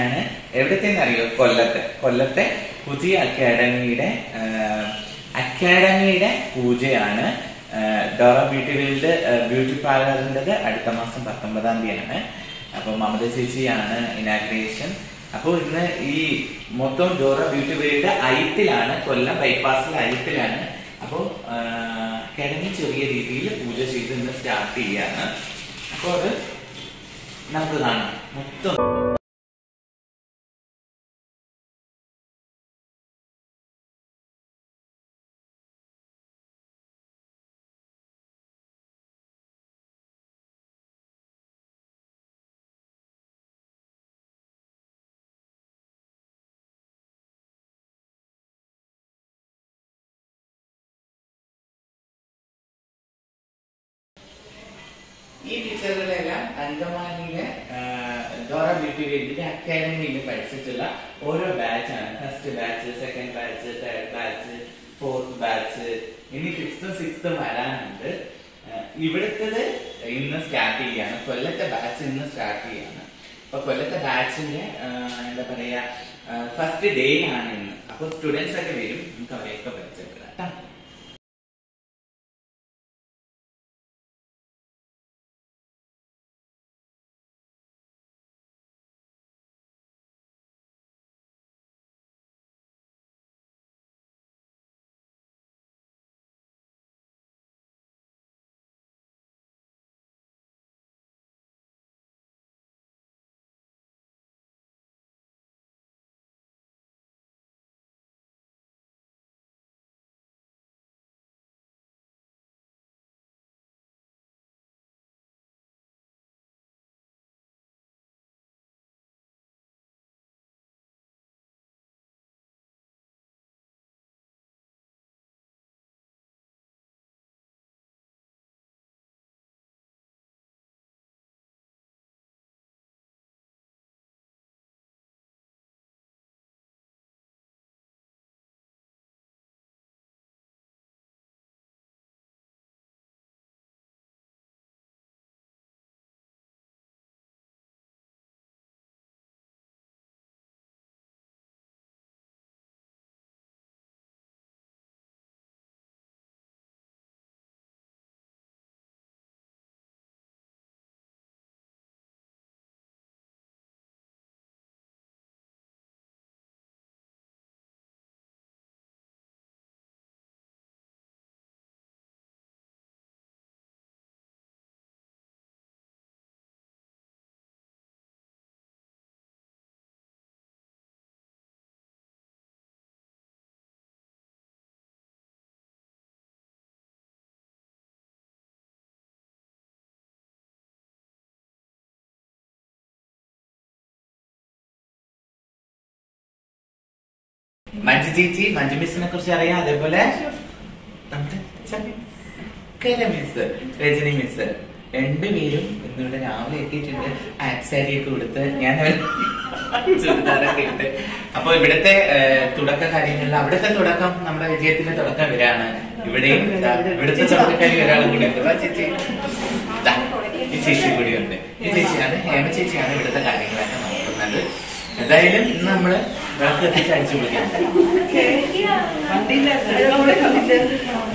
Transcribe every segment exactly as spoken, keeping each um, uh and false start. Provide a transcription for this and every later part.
ആണ്. എവിടത്തെന്ന് അറിയോ? കൊല്ലത്തെ. കൊല്ലത്തെ പുതിയ അക്കാഡമിയുടെ അക്കാഡമിയുടെ പൂജയാണ്. ഡോറ ബ്യൂട്ടി വേൾഡ് ബ്യൂട്ടി പാർലറിൻ്റെത് അടുത്ത മാസം പത്തൊമ്പതാം തീയതിയാണ്. അപ്പൊ മമത ചേച്ചിയാണ് ഇനാഗ്രേഷൻ. അപ്പൊ ഇന്ന് ഈ മൊത്തം ഡോറ ബ്യൂട്ടി വേൾഡ് അയത്തിലാണ്, കൊല്ലം ബൈപ്പാസിൽ അയത്തിലാണ്. അപ്പോ അക്കാഡമി ചെറിയ രീതിയിൽ പൂജ ചെയ്ത് ഇന്ന് സ്റ്റാർട്ട് ചെയ്യാണ്. അപ്പൊ അത് നമുക്ക് കാണാം മൊത്തം. ഈ ടീച്ചറുകളെല്ലാം അങ്കമാലിയിലെ ഡോറ ബ്യൂട്ടി വേൾഡിന്റെ അക്കാഡമിയിൽ പഠിച്ചിട്ടുള്ള ഓരോ ബാച്ചാണ്. First batch, second batch, third batch, fourth batch, ഇനി ഫിഫ്ത്തും സിക്സ്ത്തും വരാനുണ്ട്. ഇവിടുത്തത് ഇന്ന് സ്റ്റാർട്ട് ചെയ്യാണ്. കൊല്ലത്തെ ബാച്ച് ഇന്ന് സ്റ്റാർട്ട് ചെയ്യാണ്. അപ്പൊ കൊല്ലത്തെ ബാച്ചിന്റെ എന്താ പറയാ ഫസ്റ്റ് ഡേ ആണ് ഇന്ന്. അപ്പൊ സ്റ്റുഡൻസ് ഒക്കെ വരും, നമുക്ക് അവരെയൊക്കെ പരിചയപ്പെടാം. മഞ്ജു ചേച്ചി, മഞ്ജു മിസ്സിനെ കുറിച്ച് അറിയാം. അതേപോലെ മിസ്, രജനി മിസ്, രണ്ടുപേരും ഇന്നിവിടെ രാവിലെ എത്തിയിട്ടുണ്ട്. ആക്സാരിയൊക്കെ കൊടുത്ത് ഞാൻ ചുരിദാറൊക്കെ ഇട്ട്. അപ്പൊ ഇവിടുത്തെ തുടക്ക കാര്യങ്ങളിൽ അവിടുത്തെ തുടക്കം നമ്മുടെ വിജയത്തിന്റെ തുടക്കം ഇവരാണ്. ഇവിടെയും ഇവിടുത്തെ തുടക്കക്കാരി ഒരാളും കൂടി ഉണ്ട്. ചേച്ചി, ഈ ചേച്ചി കൂടി ഉണ്ട്. ഈ ചേച്ചിയാണ്, ഹേമ ചേച്ചിയാണ് ഇവിടുത്തെ കാര്യങ്ങളൊക്കെ നോക്കുന്നത്. എന്തായാലും ഇന്ന് നമ്മള് വിളക്ക് എത്തിച്ച് അടിച്ചു വിളിക്കാം.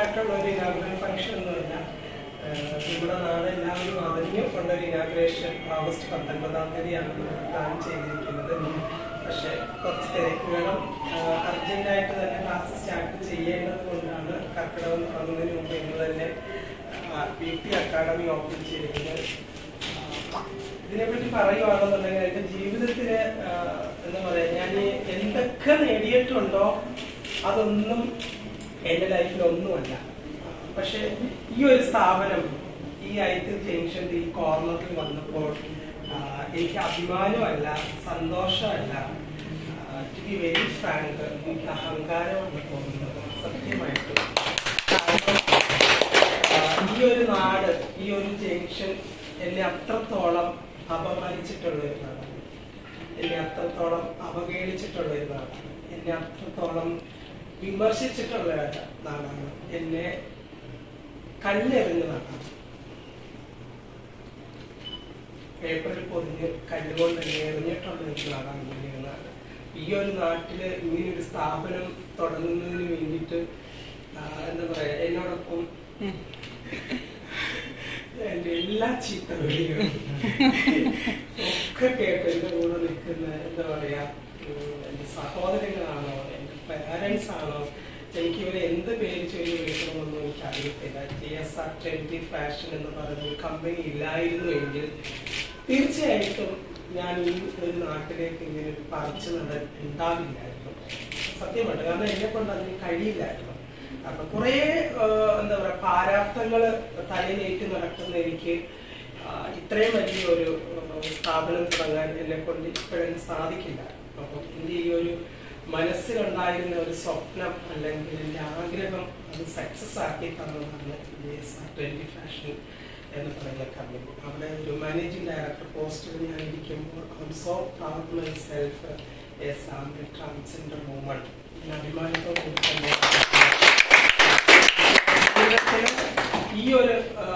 ആയിട്ടുള്ള ഒരു ഇനാഗുറൽ ഫംഗ്ഷൻ ഒന്നുമല്ല. ഇവിടെ നാളെ എല്ലാവരും അറിഞ്ഞു കൊണ്ടൊരു ഇനാഗുറേഷൻ ഓഗസ്റ്റ് പത്തൊൻപതാം തീയതിയാണ് പ്ലാൻ ചെയ്തിരിക്കുന്നത്. പക്ഷെ കുറച്ച് തിരക്കുകളും അർജന്റായിട്ട് തന്നെ ക്ലാസ് സ്റ്റാർട്ട് ചെയ്യേണ്ടത് കൊണ്ടാണ് കർക്കിടകം തുടങ്ങുന്നതിന് മുമ്പ് ഇന്ന് തന്നെ ബ്യൂട്ടി അക്കാഡമി ഓപ്പൺ ചെയ്തിരിക്കുന്നത്. ഇതിനെപ്പറ്റി പറയുകയാണെന്നുണ്ടെങ്കിൽ എൻ്റെ ജീവിതത്തില് എന്താ പറയാ, ഞാൻ എന്തൊക്കെ നേടിയിട്ടുണ്ടോ അതൊന്നും എൻ്റെ ലൈഫിൽ ഒന്നുമല്ല. പക്ഷെ ഈ ഒരു സ്ഥാപനം ഈ അയത്തിൽ ജംഗ്ഷന്റെ ഈ കോർണറിൽ വന്നപ്പോൾ എനിക്ക് അഭിമാനമല്ല, സന്തോഷമല്ല, ടു ബി വെരി ഫ്രാങ്ക്, എനിക്ക് അഹങ്കാരമാണ് തോന്നുന്നത് സത്യമായിട്ടും. ഈ ഒരു നാട്, ഈ ഒരു ജംഗ്ഷൻ എന്നെ അത്രത്തോളം അപമാനിച്ചിട്ടുള്ള ഒരു നാടാണ്, എന്നെ അത്രത്തോളം അവഹേളിച്ചിട്ടുള്ള ഒരു നാടാണ്, എന്നെ അത്രത്തോളം വിമർശിച്ചിട്ടുള്ള നാടാണ്, എന്നെ കല്ലെറിഞ്ഞ നാടാണ്. പേപ്പറിൽ പൊതിഞ്ഞ് കല്ലുകൊണ്ട് എറിഞ്ഞിട്ടുള്ള ഒരു നാടാണ് ഇങ്ങനെ നാട്. ഈ ഒരു നാട്ടില് ഇങ്ങനൊരു സ്ഥാപനം തുടങ്ങുന്നതിന് വേണ്ടിയിട്ട് എന്താ പറയാ, എന്നോടൊപ്പം എന്റെ എല്ലാ ചീത്തവിളികളും ഒക്കെ കേട്ട് എന്റെ കൂടെ നിൽക്കുന്ന എന്താ പറയാ, എന്റെ സഹോദരങ്ങളാണോ, എന്റെ പാരൻസ് ആണോ, എനിക്ക് ഇവരെ എന്ത് പേര് ചൊല്ലി വിളിക്കണമെന്നൊന്നും എനിക്ക് അറിയത്തില്ല. G S R trendy fashion എന്ന് പറയുന്ന കമ്പനി ഇല്ലായിരുന്നു എങ്കിൽ തീർച്ചയായിട്ടും ഞാൻ ഈ ഒരു നാട്ടിലേക്ക് ഇങ്ങനെ ഒരു പറിച്ചു നട ഉണ്ടാവില്ലായിരുന്നു സത്യമായിട്ട്. കാരണം എന്നെ കൊണ്ട് അതിന് കഴിയില്ലായിരുന്നു. അപ്പൊ കുറെ എന്താ പറയാ പാരാപ്തങ്ങൾ തലയിലേറ്റ് നടക്കുന്ന എനിക്ക് ഇത്രയും വലിയൊരു സ്ഥാപനം തുടങ്ങാൻ എന്നെ കൊണ്ട് ഇപ്പോഴും സാധിക്കില്ല. അപ്പൊ എന്റെ ഈ ഒരു മനസ്സിലുണ്ടായിരുന്ന ഒരു സ്വപ്നം അല്ലെങ്കിൽ എൻ്റെ ആഗ്രഹം അത് സക്സസ് ആക്കി തന്നതാണ് ട്വന്റി ഫാഷൻ എന്ന് പറയുന്ന കമ്പനി. അവിടെ ഒരു മാനേജിംഗ് ഡയറക്ടർ പോസ്റ്റിൽ ഞാൻ ഇരിക്കുമ്പോൾ I'm so proud myself as I am a transgender woman. അഭിമാനത്തോടെ തന്നെ ഈ ഒരു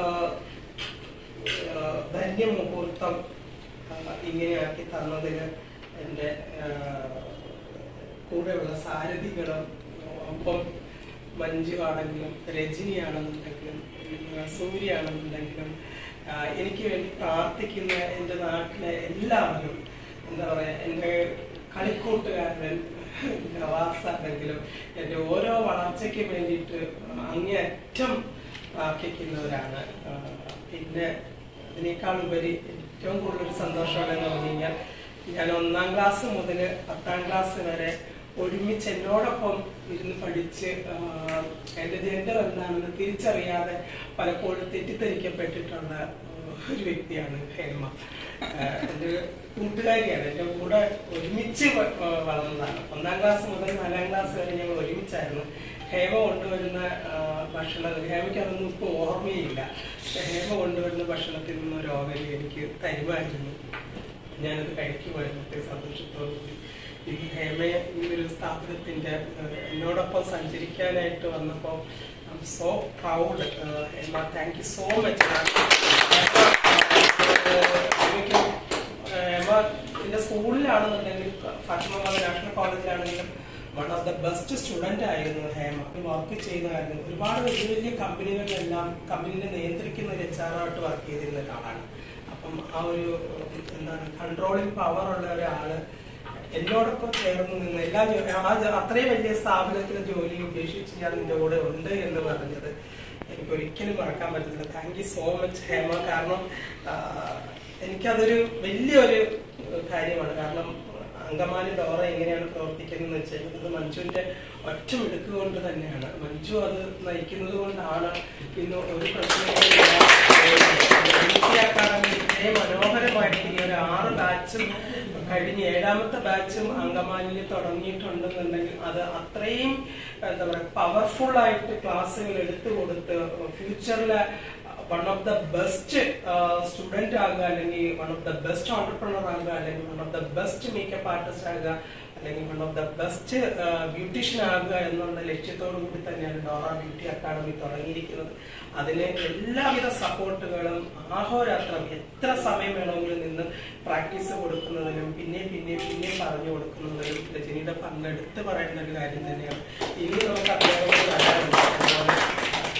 ധന്യ മുഹൂർത്തം ഇങ്ങനെയാക്കി തന്നതിന് എൻ്റെ കൂടെയുള്ള സാരഥികളും ഒപ്പം മഞ്ജു ആണെങ്കിലും രജനിയാണെന്നുണ്ടെങ്കിലും സൂര്യാണെന്നുണ്ടെങ്കിലും എനിക്ക് വേണ്ടി പ്രാർത്ഥിക്കുന്ന എൻ്റെ നാട്ടിലെ എല്ലാവരും എന്താ പറയാ, എൻ്റെ കളിക്കൂട്ടുകാരൻ നവാസാണെങ്കിലും എൻ്റെ ഓരോ വളർച്ചയ്ക്ക് വേണ്ടിയിട്ട് അങ്ങേയറ്റം പ്രാർത്ഥിക്കുന്നവരാണ്. പിന്നെ അതിനേക്കാൾ ഉപരി ഏറ്റവും കൂടുതൽ സന്തോഷമാണെന്ന് പറഞ്ഞു കഴിഞ്ഞാൽ ഞാൻ ഒന്നാം ക്ലാസ് മുതൽ പത്താം ക്ലാസ് വരെ ഒരുമിച്ച് എന്നോടൊപ്പം ഇരുന്ന് പഠിച്ച് എൻ്റെ ജെൻഡർ എന്താണെന്ന് തിരിച്ചറിയാതെ പലപ്പോഴും തെറ്റിദ്ധരിക്കപ്പെട്ടിട്ടുള്ള ഒരു വ്യക്തിയാണ് ഹേമ. എൻ്റെ കൂട്ടുകാരിയാണ്, എൻ്റെ കൂടെ ഒരുമിച്ച് വളർന്നതാണ്. ഒന്നാം ക്ലാസ് മുതൽ നാലാം ക്ലാസ് വരെ ഞങ്ങൾ ഒരുമിച്ചായിരുന്നു. ഹേമ കൊണ്ടുവരുന്ന ഭക്ഷണം, ഹേമയ്ക്ക് അതൊന്നും ഇപ്പോൾ ഓർമ്മയില്ല. ഹേമ കൊണ്ടുവരുന്ന ഭക്ഷണത്തിൽ നിന്ന് ഒരു ഓഹരി എനിക്ക് തരുമായിരുന്നു. ഞാനത് കഴിക്കുമായിരുന്നു സന്തോഷത്തോടുകൂടി. ഈ ഹേമയെ ഈ ഒരു സ്ഥാപനത്തിന്റെ എന്നോടൊപ്പം സഞ്ചരിക്കാനായിട്ട് വന്നപ്പോൾ I'm so proud. Hema, thank you so much. എനിക്ക് ഹേമ എൻ്റെ സ്കൂളിലാണെന്നുണ്ടെങ്കിൽ ഫാത്തിമ നാഷണൽ കോളേജിലാണെങ്കിലും one of the best student ആയിരുന്നു ഹേമ. വർക്ക് ചെയ്തായിരുന്നു ഒരുപാട് വലിയ വലിയ കമ്പനികളിലെല്ലാം കമ്പനിനെ നിയന്ത്രിക്കുന്ന ഒരു എച്ച് ആർ ആയിട്ട് വർക്ക് ചെയ്തിരുന്ന ഒരാളാണ്. അപ്പം ആ ഒരു എന്താണ് കൺട്രോളിങ് പവർ ഉള്ള ഒരാള് എന്നോടൊപ്പം ചേർന്ന് നിന്ന് എല്ലാ അത്രയും വലിയ സ്ഥാപനത്തിലെ ജോലി ഉപേക്ഷിച്ച് ഞാൻ നിന്റെ കൂടെ ഉണ്ട് എന്ന് പറഞ്ഞത് എനിക്ക് ഒരിക്കലും മറക്കാൻ പറ്റത്തില്ല. Thank you so much Hema. കാരണം എനിക്കതൊരു വലിയൊരു കാര്യമാണ്. കാരണം അങ്കമാലി ഡോറ എങ്ങനെയാണ് പ്രവർത്തിക്കുന്നത് വെച്ചാൽ അത് മഞ്ജുവിന്റെ ഒറ്റ മിടുക്ക് കൊണ്ട് തന്നെയാണ്. മഞ്ജു അത് നയിക്കുന്നത് കൊണ്ടാണ് ഇന്ന് ഒരു പ്രശ്നങ്ങളില്ല. ഇത്രയും മനോഹരമായിട്ട് ഇനി ഒരു ആറ് ബാച്ചും കഴിഞ്ഞ ഏഴാമത്തെ ബാച്ചും അങ്കമാലിയിൽ തുടങ്ങിയിട്ടുണ്ടെന്നുണ്ടെങ്കിൽ അത് അത്രയും എന്താ പറയുക പവർഫുൾ ആയിട്ട് ക്ലാസ്സുകൾ എടുത്തു കൊടുത്ത് ഫ്യൂച്ചറിലെ one of the best student ആകുക, അല്ലെങ്കിൽ one of the best entrepreneur ആകുക, അല്ലെങ്കിൽ one of the best makeup artist ആകുക, അല്ലെങ്കിൽ one of the best beautician ആകുക എന്നുള്ള ലക്ഷ്യത്തോടു കൂടി തന്നെയാണ് ഡോറ ബ്യൂട്ടി അക്കാഡമി തുടങ്ങിയിരിക്കുന്നത്. അതിന് എല്ലാവിധ സപ്പോർട്ടുകളും ആഹോരാത്രം എത്ര സമയം വേണമെങ്കിലും നിന്ന് പ്രാക്ടീസ് കൊടുക്കുന്നതിനും പിന്നെ പിന്നെ പിന്നെ പറഞ്ഞു കൊടുക്കുന്നതിനും രജനിയുടെ പങ്കെടുത്ത് പറയേണ്ട ഒരു കാര്യം തന്നെയാണ്. ഇനി നമുക്ക് അദ്ദേഹം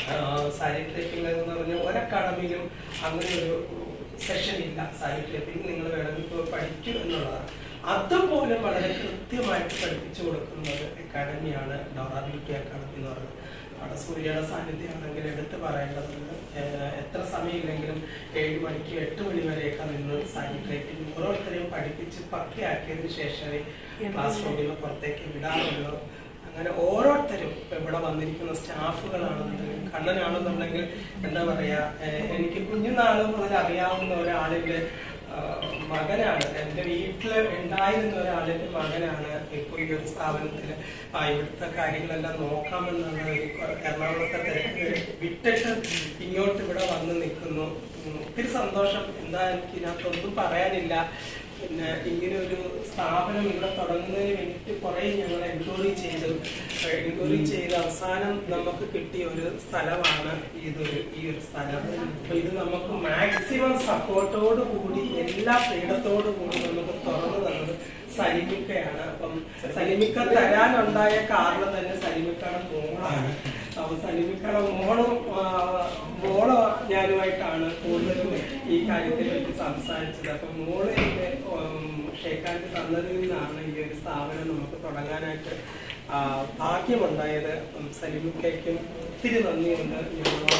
സാരി ഡ്രേപ്പിംഗ് എന്ന് പറഞ്ഞാൽ ഒരു അക്കാഡമിയിലും അങ്ങനെ ഒരു സെഷൻ ഇല്ല. സാരി ഡ്രേപ്പിംഗ് നിങ്ങൾ വേണമെങ്കിൽ പഠിക്കും എന്നുള്ളതാണ്. അതുപോലെ വളരെ കൃത്യമായിട്ട് പഠിപ്പിച്ചു കൊടുക്കുന്നത് അക്കാഡമിയാണ് ഡോറ ബ്യൂട്ടി അക്കാഡമി എന്ന് പറയുന്നത്. അവിടെ സൂര്യയുടെ സാന്നിധ്യമാണെങ്കിൽ എടുത്ത് പറയേണ്ടതുണ്ട്. എത്ര സമയമില്ലെങ്കിലും ഏഴ് മണിക്ക് എട്ട് മണി വരെയൊക്കെ നിന്ന് സാരി ഡ്രേപ്പിംഗ് ഓരോരുത്തരെയും പഠിപ്പിച്ച് പക്കയാക്കിയതിനു ശേഷമേ ക്ലാസ് റൂമിൽ നിന്ന് പുറത്തേക്ക് വിടാറുള്ളൂ. അങ്ങനെ ഓരോരുത്തരും ഇവിടെ വന്നിരിക്കുന്ന സ്റ്റാഫുകളാണെന്നുണ്ടെങ്കിൽ കണ്ണനാണെന്നുണ്ടെങ്കിൽ എന്താ പറയാ, എനിക്ക് കുഞ്ഞുനാള് മുതൽ അറിയാവുന്ന ഒരാളിന്റെ മകനാണ്, എൻ്റെ വീട്ടിൽ ഉണ്ടായിരുന്ന ഒരാളിന്റെ മകനാണ് ഇപ്പോൾ ഈ ഒരു സ്ഥാപനത്തില് ഇവിടുത്തെ കാര്യങ്ങളെല്ലാം നോക്കാമെന്നുള്ള ഒരു എറണാകുളത്തെ തിരക്ക് വിട്ടിട്ട് ഇങ്ങോട്ട് ഇവിടെ വന്ന് നിൽക്കുന്നു. ഒത്തിരി സന്തോഷം. എന്താ എനിക്ക് ഇതിനകത്തൊന്നും പറയാനില്ല. പിന്നെ ഇങ്ങനെ ഒരു സ്ഥാപനം ഇവിടെ തുടങ്ങുന്നതിന് വേണ്ടിയിട്ട് കുറെ ഞങ്ങൾ എൻക്വയറി ചെയ്തു എൻക്വയറി ചെയ്ത് അവസാനം നമുക്ക് കിട്ടിയ ഒരു സ്ഥലമാണ് ഇതൊരു ഈ ഒരു സ്ഥലം. അപ്പൊ ഇത് നമുക്ക് മാക്സിമം സപ്പോർട്ടോട് കൂടി എല്ലാ ഫ്രീഡത്തോടു കൂടി നമുക്ക് തുറന്നു തന്നത് സലിമിക്കയാണ്. അപ്പം സലിമിക്ക തരാനുണ്ടായ കാരണം തന്നെ സലിമിക്കയുടെ മോളാണ്. അപ്പൊ സലിമിക്കയുടെ മോളും മോളോ ഞാനുമായിട്ടാണ് കൂടുതലും ഈ കാര്യത്തെ പറ്റി സംസാരിച്ചത്. അപ്പൊ മോള് എന്റെ ഷേക്കാൻഡ് തന്നതിൽ നിന്നാണ് ഈ ഒരു സ്ഥാപനം നമുക്ക് തുടങ്ങാനായിട്ട് ഭാഗ്യമുണ്ടായത്. അപ്പം സലിമിക്കയ്ക്കും ഒത്തിരി നന്ദിയുണ്ട്. ഞങ്ങളോ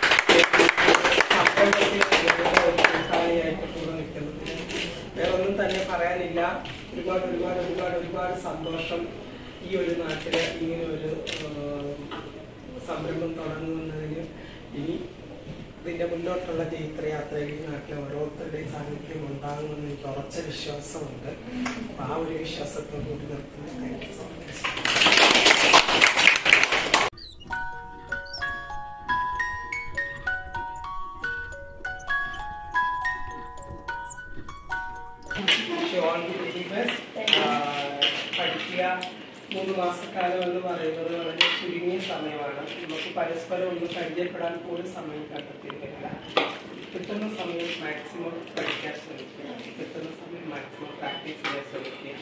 സഹായിയായിട്ട് കൂടെ നിൽക്കുന്നതിന് വേറെ ഒന്നും തന്നെ പറയാനില്ല. ഒരുപാട് ഒരുപാട് ഒരുപാട് ഒരുപാട് സന്തോഷം. ഈ ഒരു നാട്ടില് ഇങ്ങനെ ഒരു സംരംഭം തുടങ്ങുന്നതിന് ഇനി ഇതിന്റെ മുന്നോട്ടുള്ള ജൈത്രയാത്രയിൽ ഈ നാട്ടിലെ ഓരോരുത്തരുടെയും സാന്നിധ്യം ഉണ്ടാകുമെന്ന് എനിക്ക് ഉറച്ച വിശ്വാസമുണ്ട്. അപ്പൊ ആ ഒരു വിശ്വാസത്തോട് കൂടി നിർത്തുന്നു. Thank you so much. പഠിക്കുക മൂന്ന് മാസക്കാലം എന്ന് പറയുന്നത് വളരെ ചുരുങ്ങിയ സമയമാണ്. നമുക്ക് പരസ്പരം ഒന്ന് പരിചയപ്പെടാൻ പോലും സമയം കണ്ടെത്തിയിട്ടില്ല. കിട്ടുന്ന സമയം മാക്സിമം പഠിക്കാൻ ശ്രമിക്കുക, കിട്ടുന്ന സമയം മാക്സിമം പ്രാക്ടീസ് ചെയ്യാൻ ശ്രമിക്കുക.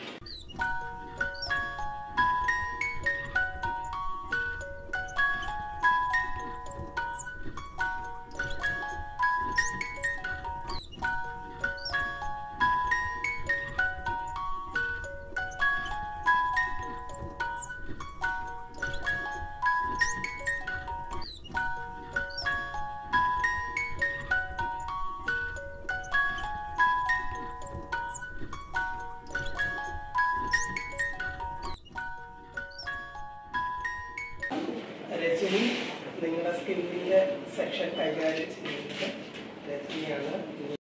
രജനി നിങ്ങളുടെ സ്കിന്നിന്റെ സെക്ഷൻ കൈകാര്യം ചെയ്യുന്നത് രജനിയാണ്.